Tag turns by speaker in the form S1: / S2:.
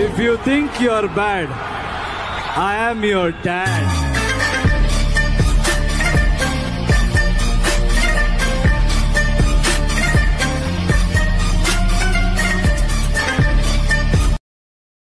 S1: If you think you're bad, I am your dad.